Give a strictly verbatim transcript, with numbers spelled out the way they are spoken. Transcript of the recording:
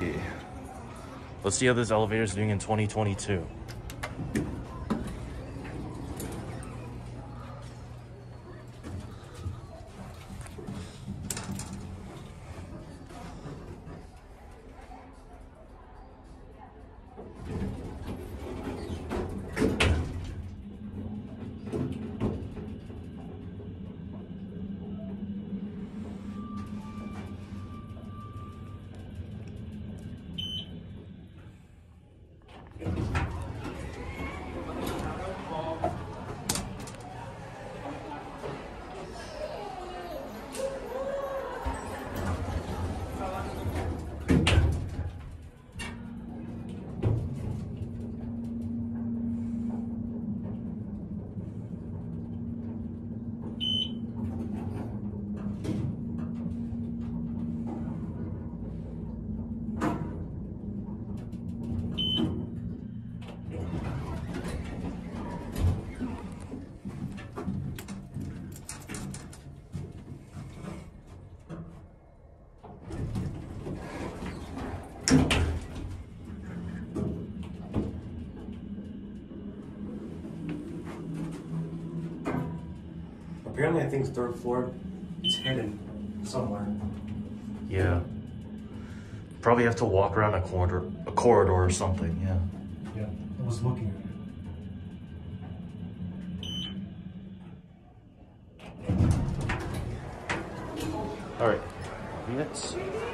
Let's see how this elevator is doing in twenty twenty-two. Apparently, I think third floor is hidden somewhere. Yeah. Probably have to walk around a corridor, a corridor or something. Yeah. Yeah, I was looking at it. All right. Yes.